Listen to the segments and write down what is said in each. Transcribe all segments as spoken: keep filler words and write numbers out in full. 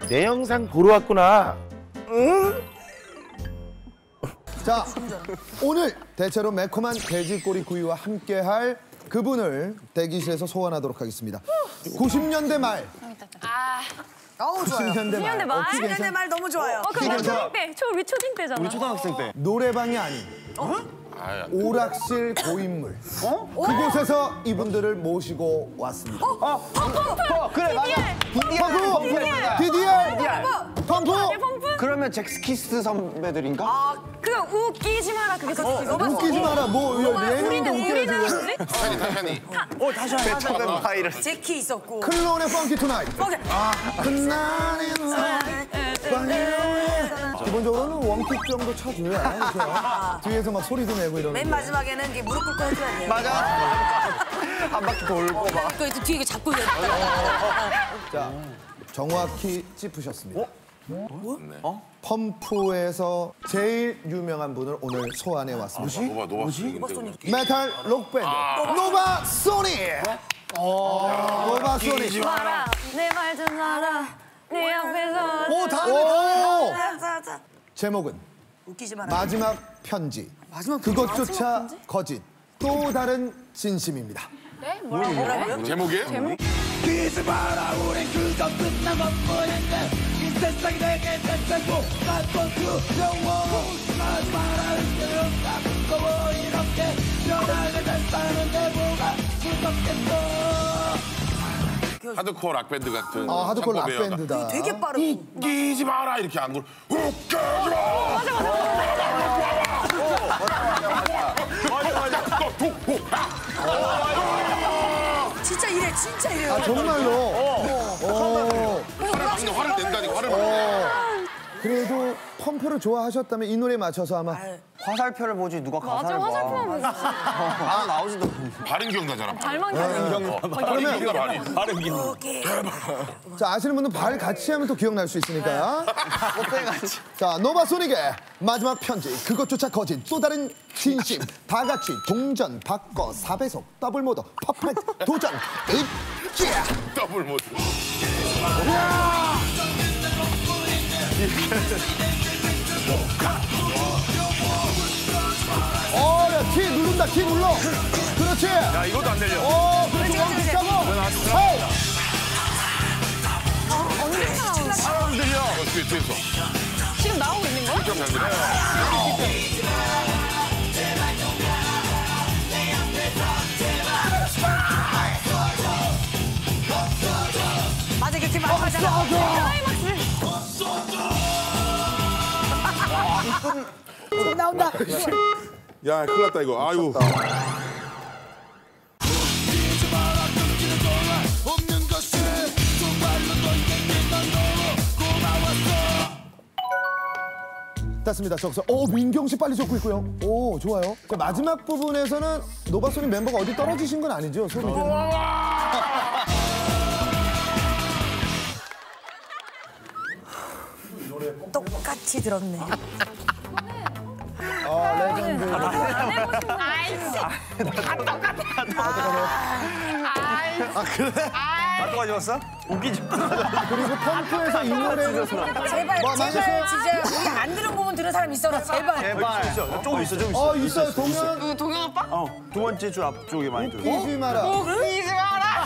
내 영상 보러 왔구나. 응? 자, 오늘 대체로 매콤한 돼지꼬리 구이와 함께할 그분을 대기실에서 소환하도록 하겠습니다. 구십 년대 말. 아, 어우 좋아요. 구십 년대 말. 구십 년대 말? 어, 키 구십 년대 괜찮아? 말 너무 좋아요. 어, 그럼 우리 초딩 때, 초, 우리 초딩 때잖아. 우리 초등학생 때. 노래방이 아닌 오락실 고인물. 어? 그곳에서 이분들을 모시고 왔습니다. 어, 어, 그래 맞아. 펌프! 디디알! 펌프! 펌프? 그러면 잭스키스 선배들인가? 아, 그 웃기지 마라. 그게 저 웃기지 마라. 뭐 예능인데 우리는 웃겨야지. 뭐지? 타샤니 타샤니. 어 다시 한 베토벤 파이러스. 제키 있었고. 클론의 펑키 투나잇. 오케이. 그날이 기본적으로는 원킥 정도 쳐줘야 그렇죠? 뒤에서 막 소리도 내고 이러는. 맨 마지막에는 이게 무릎 꿇고 해줘야 돼요. 맞아. 한 바퀴 돌고 막. 그 뒤에 이거 잡고 이래. 자, 정확히 짚으셨습니다. 뭐? 어? 펌프에서 제일 유명한 분을 오늘 소환해 왔습니다. 노바 노바 소닉. 메탈 록밴드 노바 소닉. 노바 소닉. 마라. 내 말 좀 알아. 내 앞에서. 오 다음에 오! 자자자. 제목은 웃기지 마라. 마지막 편지. 마지막 편지? 그것조차 마지막 편지? 거짓. 또 다른 진심입니다. 네? 뭐라고? 뭐라고요? 제목이에요? 제목? 비지 마라 우린 그저 끝난 것뿐인데 이 세상이 내게 대체고 난또 두려워 하지 마라 의견없다 무거워 이렇게 변하게 됐다는데 뭐가 무섭겠어. 하드코어 락 밴드 같은. 아, 하드코어 템포 배우다. 락밴드다. 되게 빠르고. 웃기지 마라 이렇게 안 굴. 웃기지 마. 맞아, 맞아. 진짜 이래, 진짜 이래요. 아, 정말로. 오. 화를 화를 낸다니까 화를. 그래도 펌프를 좋아하셨다면 이 노래에 맞춰서 아마 화살표를 보지 누가 맞아, 가사를 봐. 화살표만 보지. 아 나오지도 않는데. 발음 기억나잖아. 발만 기억나. 발음 기억나 발음. 발음 기억. 오케이. 자, 아시는 분은 발 같이 하면 또 기억날 수 있으니까. 꽃배같이. 자, 노바소닉의 마지막 편지 그것조차 거짓 또 다른 진심 다 같이 동전 바꿔 사 배속 더블 모드 퍼펙트 도전 입지. 더블 모드. 어, 야, 키 누른다, 키 눌러. 그렇지. 야 이것도 안 들려. 어, 그렇지, 원킥 잡아. 헤이. 안 들려. 어, 뒤에 뒤에서. 지금 나오고 있는 거야? 좀 잘 들려. 맞아, 그렇게 말하잖아. 지금 나온다. 야 큰일 났다 이거. 아유. 됐습니다. 적서. 오, 민경 씨 빨리 적고 있고요. 오, 좋아요. 자, 마지막 부분에서는 노바소닉 멤버가 어디 떨어지신 건 아니죠? 소리 좀. 똑같이 들었네. 아, 레전드. 아이씨. 다 똑같아. 아이씨. 아 그래? 아 가져왔어? 웃기지. 그리고 펌프에서 이 노래를 제발, 뭐, 제발, 망했어요? 진짜 우리 안 들은 부분 들은 사람 있어라, 제발. 제발. 있어. 조금 있어 좀 있어. 어, 있어요. 동현. 그 동현 오빠? 어 두 번째 줄 앞쪽에 많이 들어. 웃기지 마라. 웃기지 마라.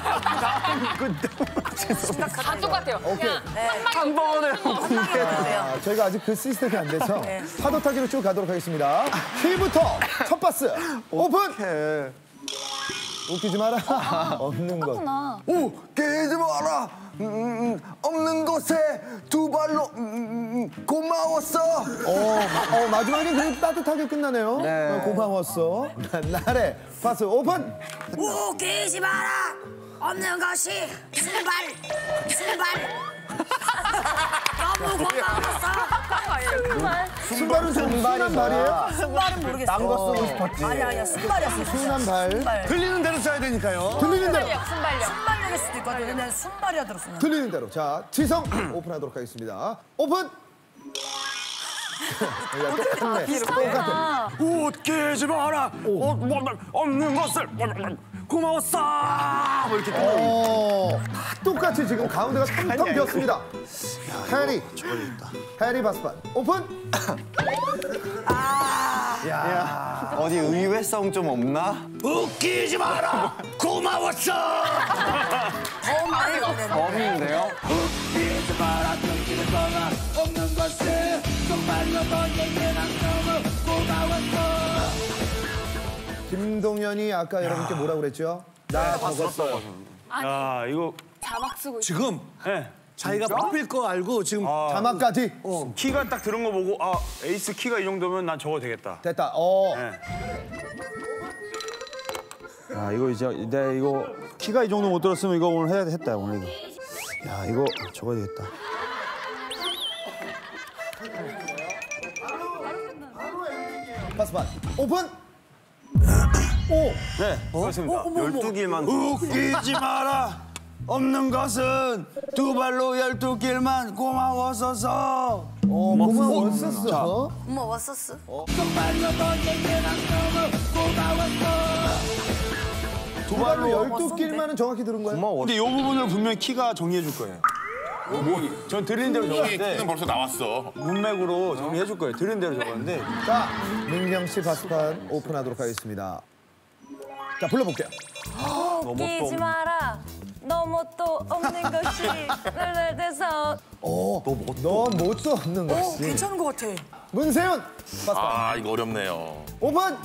다 똑같아요. 오케이. 한 번에 아, 저희가 아직 그 시스템이 안 돼서 파도 타기로 쭉 가도록 하겠습니다. 키부터 첫 바스 오픈! 해. 웃기지 마라. 없는 것. 웃기지 마라. 음, 음, 없는 곳에 두 발로 음, 음, 고마웠어. 어, 어, 마지막에 그래도 따뜻하게 끝나네요. 네. 어, 고마웠어. 나래 바스 오픈! 웃기지 마라. 없는 것이 순발, 순발. 너무 고마웠어. 순발은 좀 순한 말이에요? 순발은 모르겠어. 딴거 쓰고 싶었지. 아니야, 아니야, 순발이었어. 순한 발. 들리는 대로 써야 되니까요. 들리는 대로. 순발력. 순발력일 수도 있거든. 근데 난 순발이라 들었어. 난. 들리는 대로. 자, 지성 오픈하도록 하겠습니다. 오픈! 야, 똑같네. 똑같아. 웃기지 마라. 어, 뭐, 없는 것을 고마웠어. 뭐 이렇게. 어, 똑같이 지금 가운데가 텅텅 비었습니다. 해리, 해리 바스판 오픈. 어디 의외성 좀 없나? 웃기지 마라 고마웠어 더 많이 가네. 범인데요? 웃기지 마라 눈길을 떠나 없는 것을 정말로 너에게 난 너무 고마웠어. 김동현이 아까 여러분께 뭐라고 그랬죠? 나 적었어요. 야 이거 자막 쓰고 있어. 지금 예. 자기가 뽑힐 거 알고 지금 자막까지 키가 딱 들은 거 보고 아 에이스 키가 이 정도면 난 저거 되겠다. 됐다. 어. 야 이거 이제 내가 이거 키가 이 정도 못 들었으면 이거 오늘 해야 했다 오늘 이거. 야 이거 적어야 되겠다. 바스판 오픈. 오. 네 그렇습니다. 열두 길만 웃기지 마라. 없는 것은 두 발로 열두 길만 고마웠어서. 어, 고마웠었어. 엄마 왔었어. 정말로 너에게 난 너무 고마웠어. 두 발로 열두 길만은 정확히 들은 거예요? 근데 이 부분을 분명히 키가 정리해 줄 거예요. 전 드린 대로 여기 적었는데 키는 벌써 나왔어. 문맥으로 정리해 줄 거예요. 드린 대로 적었는데. 자, 민경 씨 바스판 오픈하도록 하겠습니다. 자, 불러볼게요. 웃기지 마라. 너무 또 없는 것이 널 돼서. 어, 너 뭣도 없는 오, 것이. 괜찮은 것 같아. 문세윤 바스판 아 이거 어렵네요. 오픈.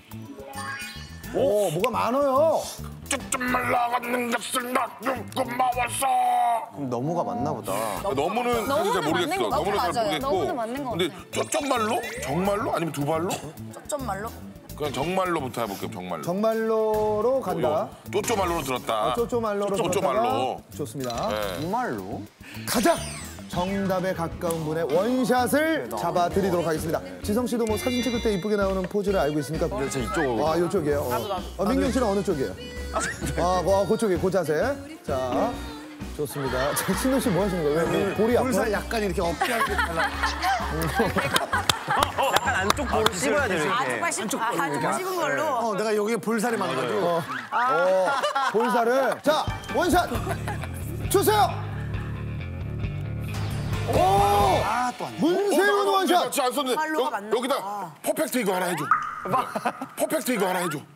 오, 뭐가 많아요. 쭉쭉 말라가는 것을 나좀 고마웠어. 그럼 너무가 맞나 보다. 너무는 사실 잘 너무는 맞는 모르겠어. 것 같아. 너무는 잘 맞아요. 모르겠고. 너무는 맞는 것 근데 쪼쪼말로? 정말로? 아니면 두 발로? 점 말로. 그냥 정말로부터 해볼게요. 정말로. 정말로로 간다. 쪼쪼말로로 들었다. 쪼쪼말로로 쪼쪼말로. 들었다가 좋습니다. 네. 정말로? 가장 정답에 가까운 분의 원샷을 잡아드리도록 하겠습니다. 지성 씨도 뭐 사진 찍을 때 이쁘게 나오는 포즈를 알고 있습니까? 네, 저 이쪽으로. 아, 이쪽이에요. 어. 어, 민경 씨는 어느 쪽이에요? 아, 뭐, 그쪽에, 그 자세. 자, 좋습니다. 자, 신동 씨 뭐 하시는 거예요? 왜, 왜 볼이 아파요? 볼살 약간 이렇게 어깨하게 달라. 약간 안쪽 볼을 씹어야 돼 이렇게. 아주 씹, 아주 씹은 걸로. 어, 내가 여기에 볼살이 많아가지고. 어, 볼살을. 자, 원샷! 주세요! 오! 아, 또 안 돼. 문세윤 원샷! 같이 안 썼는데 정말로가 여, 맞나 여기다 봐. 퍼펙트 이거 하나 해줘. 퍼펙트 이거 하나 해줘.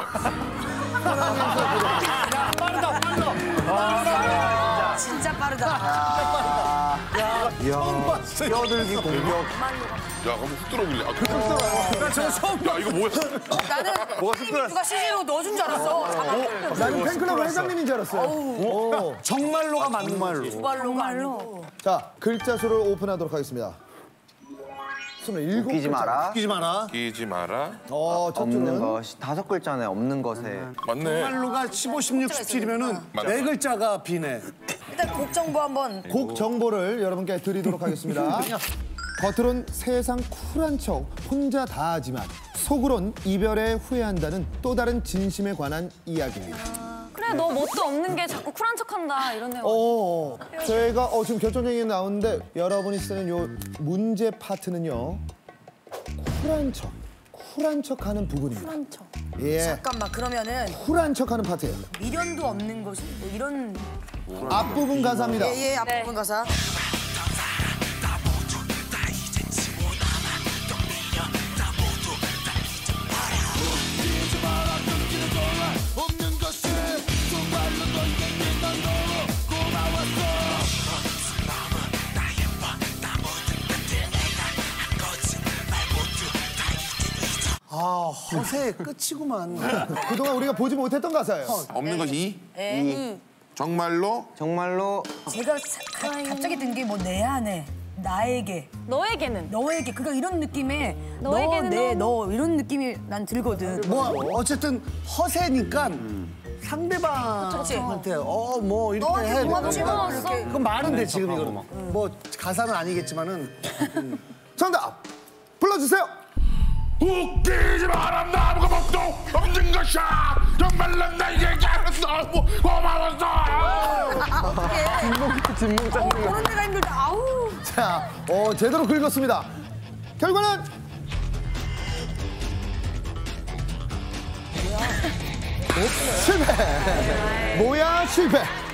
진짜 빠르다. 껴들기 공격. 야, 그럼 훅 들어오길래. 아, 훅 들어요. 나 저거 처음. 야, 이거 뭐야? 나는 누가 씨지로 넣어준 줄 알았어. 나는 팬클럽 회장님인 줄 알았어요. 오. 정말로가 맞는 말로. 두발로가 아니고. 자, 글자 수를 오픈하도록 하겠습니다. 스물일곱 웃기지 글자. 마라. 웃기지 마라. 끼지 마라. 어, 첫 없는 줄은 것이 다섯 글자네. 없는 것에. 맞네. 정말로가 십오, 십육, 십칠이면은 맞아. 네 글자가 비네. 일단 곡 정보 한번. 곡 정보를 여러분께 드리도록 하겠습니다. 겉으론 세상 쿨한 척 혼자 다 하지만 속으론 이별에 후회한다는 또 다른 진심에 관한 이야기입니다. 그래 너 뭣도 없는 게 자꾸 쿨한 척한다 이런 내용. 어, 저희가 어, 지금 결정적인 게 나오는데 여러분이 쓰는 요 문제 파트는요. 쿨한 척, 쿨한 척하는 부분입니다. 쿨한 척. 예, 잠깐만 그러면은 쿨한 척하는 파트예요. 미련도 없는 것이 뭐 이런. 앞부분 가사입니다. 예예 앞부분 가사. 아, 허세의 끝이구만. 그동안 우리가 보지 못했던 가사예요. 없는 것이 이? 에. 정말로? 정말로 제가 사- 가- 갑자기 든 게 뭐 내 안에 나에게 너에게는 너에게 그러니까 이런 느낌의 너에게는 너내너 이런 느낌이 난 들거든. 뭐 어쨌든 허세니까 상대방한테 어 뭐 이렇게 너한테 해야 고마워 돼. 고마웠어. 그건 말은 돼 지금 이거는. 뭐 가사는 아니겠지만은 정답 불러주세요. 웃기지 마라. 나무가 법도 없는 것이야. 정말로 나에게 너무 고마웠어. 어 그런 데가 힘들다. 아우. 자, 어, 제대로 긁었습니다. 결과는 실패. 뭐야 실패.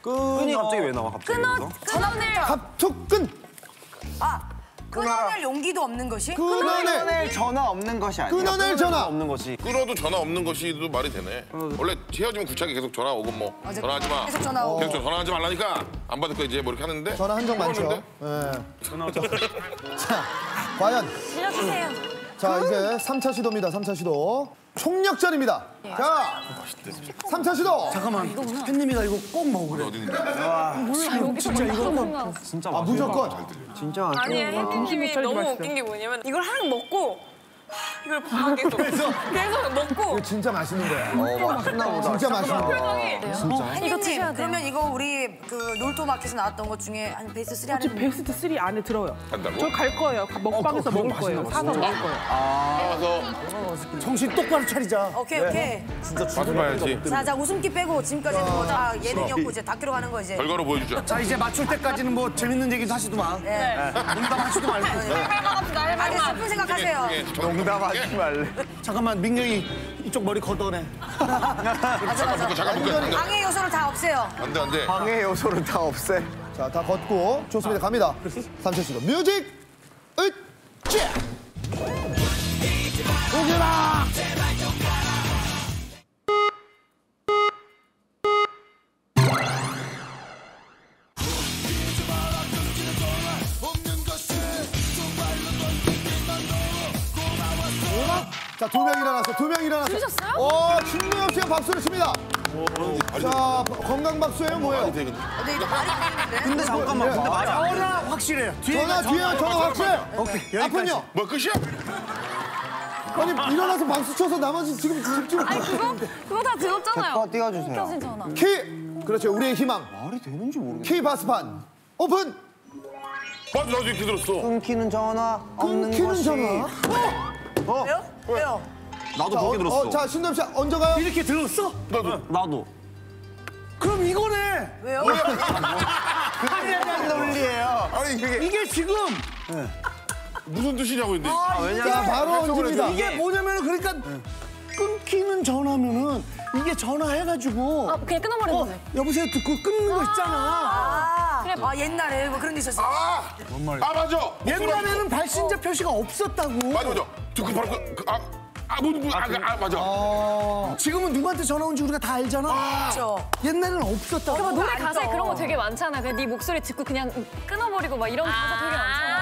끈이 갑자기 왜 나와 갑자기? 끊어, 여기서? 끊어낼. 갑툭끈. 아, 끊어낼 용기도 없는 것이? 끊어낼. 전화 없는 것이 아니야. 끊어낼 전화. 없는 것이. 끊어도 전화 없는 것이도 말이 되네. 원래 헤어지면 구차하게 계속 전화 오고 뭐 맞아. 전화하지 마. 계속 전화 오고. 계속 전화하지 말라니까 안 받을 거 이제 뭐 이렇게 하는데. 전화 한정 많죠. 끊었는데? 예. 자, 과연 빌려주세요. 자 이제 삼 차 시도입니다. 삼 차 시도 총력전입니다. 자, 삼 차 시도. 잠깐만, 햇님이가 이거 꼭 먹으래. 어디 있는데? 몰라, 여기서 진짜 이거 진짜 아 무조건. 진짜 아니 햇님이 너무 웃긴 게 뭐냐면 이걸 하나 먹고 이걸 봐 계속 계속 먹고 이거 진짜 맛있는 거야. 어, 맛있나 보다. 진짜 맛있는 거야. 표정이 이거 드셔야 햇님, 돼요. 그러면 이거 우리 그 놀토마켓에서 나왔던 것 중에 한 베스트 쓰리 안에 베스트 쓰리 안에 들어요. 한다고? 저 갈 거예요. 먹방에서 먹을 거예요. 사서 먹을 거예요. 가서 정신 똑바로 차리자. 오케이 오케이. 가서 봐야지. 자, 자 웃음기 빼고 지금까지는 뭐다 예능이었고 이제 다큐로 가는 거 이제. 결과로 보여주자. 자, 이제 맞출 때까지는 뭐 재밌는 얘기도 하지도 마. 네. 농담하지도 말고. 아니 슬픈 생각하세요. 농담하지 말래. 잠깐만, 민경이 이쪽 머리 걷어내. 맞아 맞아. 잠깐 볼게. 방해 요소를 다 없애요. 안돼 안돼. 방해 요소를 다 없애. 자, 다 걷고 좋습니다. 갑니다. 삼 차 시도 뮤직 으쌰. 오게라. 자, 두 명 일어났어. 두 명 일어났어. 들으셨어요? 어, 김미영 씨가 박수를 칩니다. 자, 건강 박수예요, 뭐예요? 근데 이거 말이 안 되는데. 근데 잠깐만. 근데 맞아. 전화 확실해요. 뒤에 전화 뒤에 전화 확실해. 오케이, 앞은요? 뭐 끝이야? 아니 일어나서 박수 쳐서 나머지 지금 집중을 아니, 그거, 그거 다 들었잖아요. 띄워주세요. 켜진 전화. 키 그렇죠 우리의 희망 말이 되는지 모르겠어. 키 바스판 오픈. 맞아 나도 이렇게 들었어. 끊기는 전화 없는 끊기는 것이. 전화. 왜요? 왜요? 나도 자, 그렇게 어, 들었어. 어, 자 신동 씨 언제 가요? 이렇게 들었어? 나도. 나도. 그럼 이거네. 왜요? 논리예요. 아니 그게 이게 지금 무슨 뜻이냐고 근데. 자 바로 얹습니다. 이게 뭐냐면은 그러니까 끊기는 전화면은 이게 전화해가지고 아, 그냥 끊어버리는 어, 거지. 여보세요 듣고 끊는 거 있잖아. 아, 아 옛날에 뭐 그런 데 있었어. 아, 아 맞아. 옛날에는 발신자 표시가 없었다고. 맞아 맞아. 듣고 바로 그, 그 아, 아, 뭐, 뭐, 아, 아, 맞아. 어, 지금은 누구한테 전화 온지 우리가 다 알잖아. 그렇죠. 옛날에는 없었다고. 그러니까 노래 안 가사에 떠. 그런 거 되게 많잖아. 그냥 네 목소리 듣고 그냥 끊어버리고 막 이런 가사 되게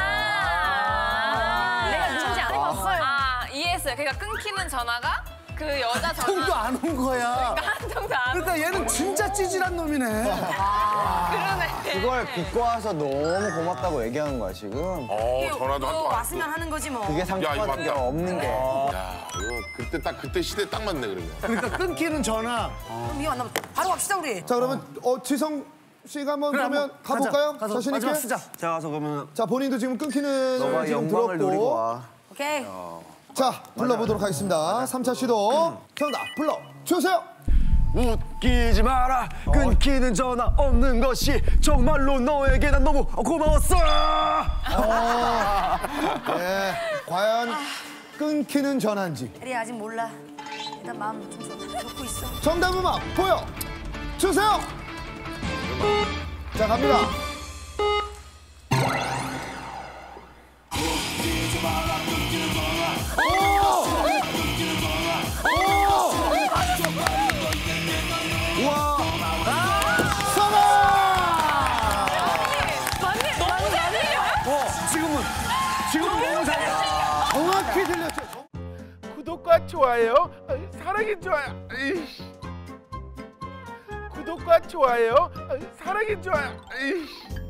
많잖아. 내가 누군지 안 해봤어요. 아 이해했어요. 그러니까 끊기는 전화가 그 여자 통도 전화 안 온 거야. 한 통도 안 그러니까 얘는 진짜 찌질한 놈이네. 그러네. 그걸 빚고 와서 너무 고맙다고 얘기하는 거야 지금. 어, 전화도 한 또 통 안 왔으면 하는 거지 뭐. 그게 야, 이거 상처받는 게 맞다. 없는 게. 야, 이거 그때 딱 그때 시대 딱 맞네 그러면. 그러니까 끊기는 전화. 그럼 이거 만나면 바로 갑시다 우리. 자 그러면 어, 지성 씨가 한번 그래, 그러면 한번 가볼까요? 가자. 가서 자신 있게. 마지막 쓰자. 제가 가서 그러면 자 본인도 지금 끊기는 너가 지금 영광을 누리고 들었고. 와. 오케이. 자 불러보도록 하겠습니다. 삼 차 시도 정답 불러 주세요. 웃기지 마라. 끊기는 전화 없는 것이 정말로 너에게 난 너무 고마웠어. 네, 과연 끊기는 전화인지. 혜리 아직 몰라. 일단 마음 좀 좋- 좋고 있어. 정답 음악 보여 주세요. 자 갑니다. 지금은 지금 영상이야. 정확히 들렸죠. 구독과 좋아요, 어, 사랑해 좋아요. 이씨. 구독과 좋아요, 어, 사랑해 좋아요. 이씨.